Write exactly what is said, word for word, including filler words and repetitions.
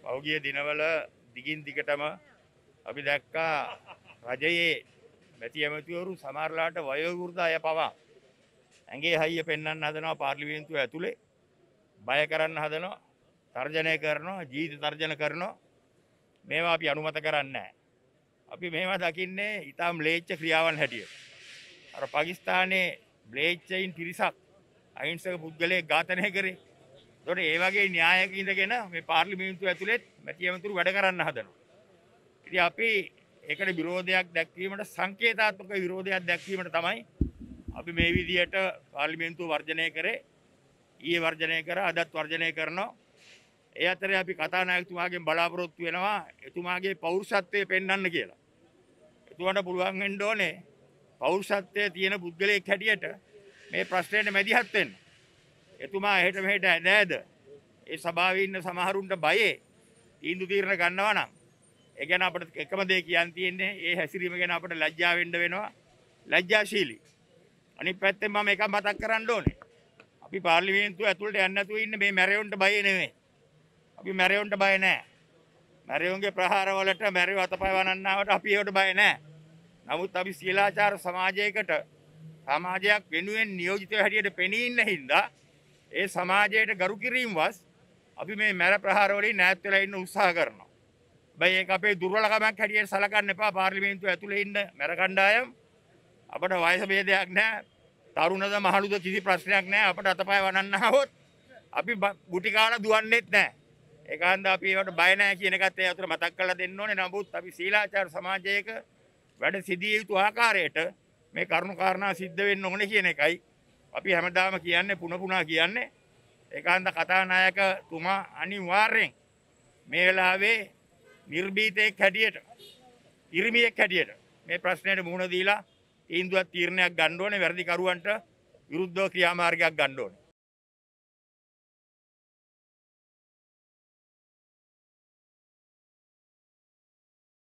පෞගිය දිනවල දිගින් දිගටම අපි දැක්කා රජයේ මැති ඇමතිවරු සමහරලාට වයෝවෘද්ධ අය පවා ඇඟේ හයිය පෙන්වන්න හදනවා පාර්ලිමේන්තුව ඇතුලේ බය කරන්න හදනවා තර්ජනය කරනවා ජීවිත තර්ජන කරනවා මේවා අපි අනුමත කරන්නේ නැහැ. අපි මේවා දකින්නේ ඊටාම් ම්ලේච්ඡ ක්‍රියාවන් හැටියට. අර පාකිස්තානයේ ම්ලේච්ඡයින් පිරිසක් අහිංසක පුද්ගලයෙක් ඝාතනය කරේ. ඒතකොට ඒ වගේ න්‍යායක ඉඳගෙන මේ පාර්ලිමේන්තුව ඇතුලේ මැති ඇමතිවරු වැඩ කරන්න හදනවා. ඉතින් අපි ඒකට විරෝධයක් දැක්වීමට සංකේතාත්මක විරෝධයක් දැක්වීමට තමයි අපි මේ විදියට පාර්ලිමේන්තුව වර්ජනය කරේ. ඊයේ වර්ජනය කරා අදත් වර්ජනය කරනවා. ඒ අතරේ අපි කතානායකතුමාගෙන් බලාපොරොත්තු වෙනවා එතුමාගේ පෞරුෂත්වය පෙන්වන්න කියලා. එතුමාට පුළුවන් වෙන්න ඕනේ පෞරුෂත්වයේ තියෙන පුද්ගලයෙක් හැටියට මේ ප්‍රශ්නයට මැදිහත් වෙන්න. එතුමා එහෙට මෙහෙට නෑද? ඒ සභාවේ ඉන්න සමහරුන්ට බයේ තීන්දුව తీරන ගන්නවා නම් ඒ ගැන අපිට එකම දේ කියන්න තියෙන්නේ ඒ හැසිරීම ගැන අපිට ලැජ්ජා වෙන්න වෙනවා. ලැජ්ජාශීලී. අනිත් පැත්තෙන් මම එකක් මතක් කරන්න ඕනේ. අපි පාර්ලිමේන්තුව ඇතුළට යන්න නැතුව ඉන්නේ මේ මැරෙවුන්ට බය නෙමෙයි. අපි මැරෙවුන්ට බය නැහැ. මැරෙවුන්ගේ ප්‍රහාර වලට මැරෙව අතපය වනන්නාවට අපි ඒවට බය නැහැ. නමුත් අපි සීලාචාර සමාජයකට සමාජයක් වෙනුවෙන් නියෝජිත හැටියට පෙනී ඉන්න හින්දා ඒ සමාජයට ගරු කිරීම වස් අපි මේ මැර ප්‍රහාර වලින් ඈත් වෙලා ඉන්න උත්සාහ කරනවා. හැබැයි ඒක අපේ දුර්වලකමක් හැටියට සලකන්න එපා. පාර්ලිමේන්තුව ඇතුලේ ඉන්න මැර කණ්ඩායම් අපට වයස ભેදයක් නැහැ. තරුණද මහලුද කිසි ප්‍රශ්නයක් නැහැ. අපට අතපය වනන්නාවොත් අපි ගුටි කාලා දුවන්නේත් නැහැ. ඒකන්ද අපි ඒවට බය නැහැ කියන එකත් ඒ අතර මතක් කරලා දෙන්න ඕනේ. නමුත් අපි සීලාචාර සමාජයක වැඩ සිටිය යුතු ආකාරයට මේ කරුණු කාරණා සිද්ධ වෙන්න ඕනේ කියන එකයි අපි හැමදාම කියන්නේ පුන පුනා කියන්නේ. ඒකන්ද කතානායකතුමා අනිවාර්යෙන් මේ වෙලාවේ නිර්භීතයෙක් හැටියට ඉරිමියෙක් හැටියට මේ ප්‍රශ්නයට මුහුණ දීලා තීන්දුවක් තීරණයක් ගන්න ඕනේ. වැරදි කරුවන්ට විරුද්ධව ක්‍රියාමාර්ගයක් ගන්න ඕනේ.